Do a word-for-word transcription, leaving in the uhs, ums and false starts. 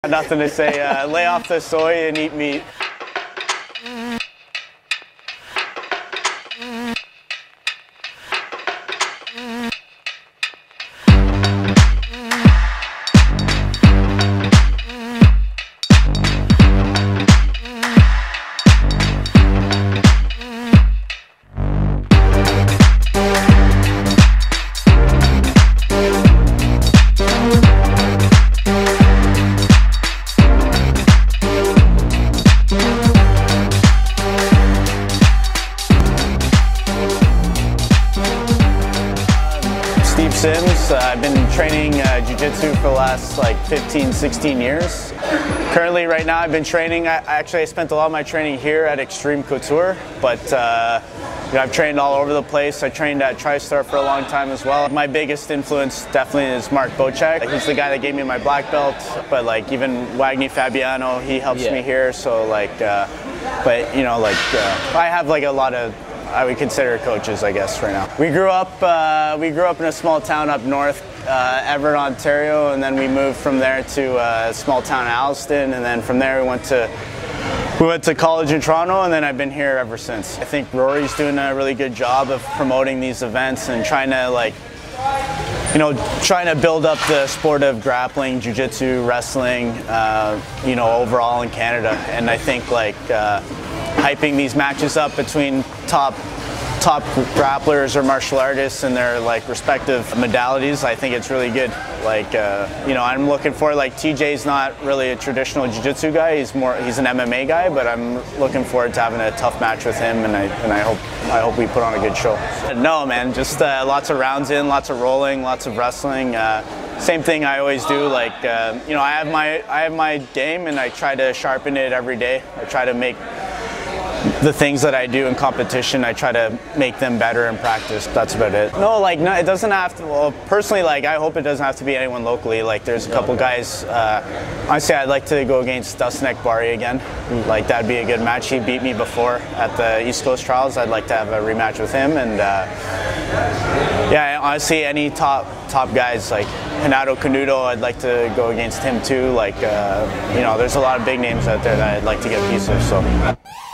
Nothing to say. Uh, lay off the soy and eat meat. Uh, I've been training uh, jiu-jitsu for the last like fifteen, sixteen years. Currently, right now, I've been training. I, actually, I spent a lot of my training here at Extreme Couture, but uh, you know, I've trained all over the place. I trained at TriStar for a long time as well. My biggest influence definitely is Mark Bocek. He's the guy that gave me my black belt, but like even Wagner Fabiano, he helps yeah. me here. So like, uh, but you know, like uh, I have like a lot of I would consider coaches, I guess, right now. We grew up, uh, we grew up in a small town up north, uh, Everett, Ontario, and then we moved from there to a small town, Alliston, and then from there we went to we went to college in Toronto, and then I've been here ever since. I think Rory's doing a really good job of promoting these events and trying to like, you know, trying to build up the sport of grappling, jiu-jitsu, wrestling, uh, you know, overall in Canada, and I think like. Uh, hyping these matches up between top top grapplers or martial artists in their like respective modalities. I think it's really good. Like uh, you know, I'm looking for like T J's not really a traditional jiu-jitsu guy. He's more he's an M M A guy, but I'm looking forward to having a tough match with him, and I and I hope I hope we put on a good show. No, man, just uh, lots of rounds in, lots of rolling, lots of wrestling. Uh, Same thing I always do. Like uh, you know, I have my I have my game, and I try to sharpen it every day. I try to make the things that I do in competition, I try to make them better in practice. That's about it. No, like, no, it doesn't have to, well, personally, like, I hope it doesn't have to be anyone locally. Like, there's a couple guys, uh, honestly, I'd like to go against Dustin Ekbari again. Like, that'd be a good match. He beat me before at the East Coast Trials. I'd like to have a rematch with him. And, uh, yeah, honestly, any top top guys, like Renato Canuto, I'd like to go against him too. Like, uh, you know, there's a lot of big names out there that I'd like to get a piece of, so.